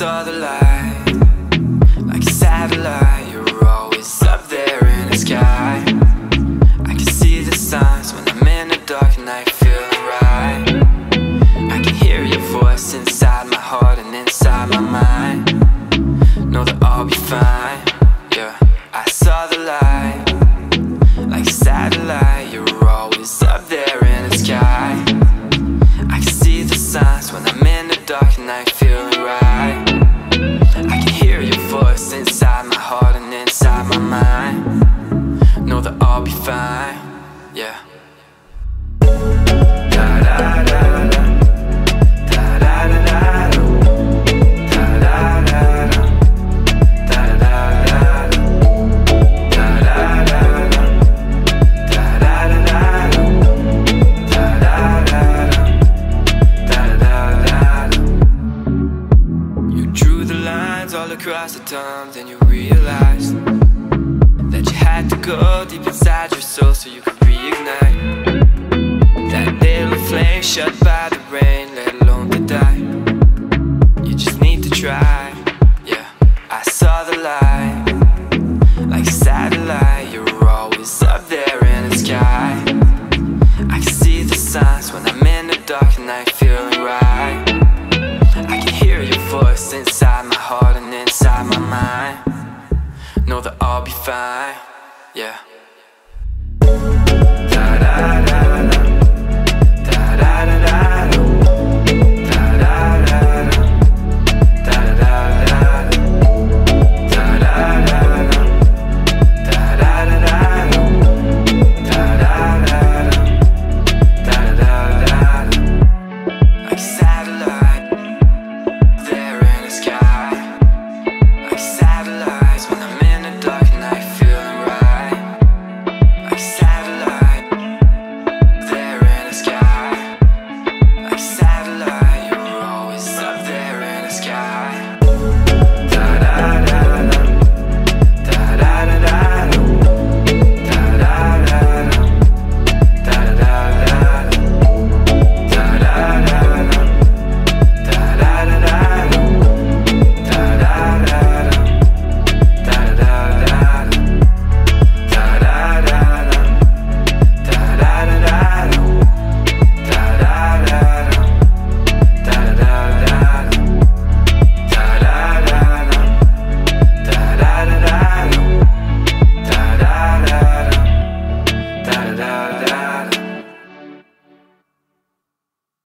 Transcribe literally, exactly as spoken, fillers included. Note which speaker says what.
Speaker 1: saw the light, like a satellite. You were always up there in the sky. I can see the signs when I'm in the dark and I feel right. I can hear your voice inside my heart and inside my mind. Know that I'll be fine, yeah. I saw the light, like a satellite. You were always up there in the sky. I can see the signs when I'm in the dark and I feel right. I can hear your voice inside my heart and inside my mind. Know that I'll be fine, yeah. All across the times, and you realized that you had to go deep inside your soul so you could reignite that little flame shut by the rain.